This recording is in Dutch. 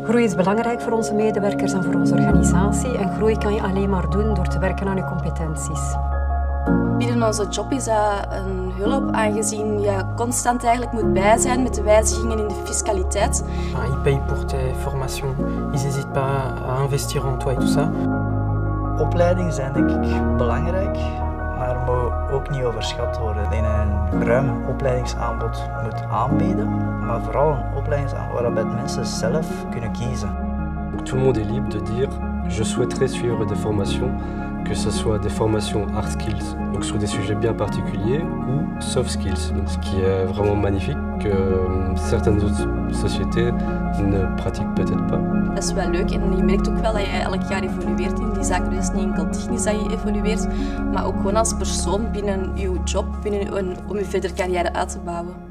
Groei is belangrijk voor onze medewerkers en voor onze organisatie. En groei kan je alleen maar doen door te werken aan je competenties. Binnen onze job is dat een hulp, aangezien je constant eigenlijk moet bij zijn met de wijzigingen in de fiscaliteit. Ils payent pour tes formations, ils n'hésitent pas à investir en toi et tout ça. Opleidingen zijn denk ik belangrijk, maar mogen ook niet overschat worden. Ik denk dat je een ruim opleidingsaanbod moet aanbieden, maar vooral een opleidingsaanbod waarbij mensen zelf kunnen kiezen. Tout le monde est libre de dire je souhaiterais suivre des formations, que ce soit des formations hard skills, donc sur des sujets bien particuliers, ou soft skills, donc ce qui est vraiment magnifique, que certaines autres sociétés ne pratiquent peut-être pas. Dat is wel leuk en je merkt ook wel dat je elk jaar evolueert in die zaken. Dus niet enkel technisch dat je evolueert, maar ook gewoon als persoon binnen je job, om je verder carrière uit te bouwen.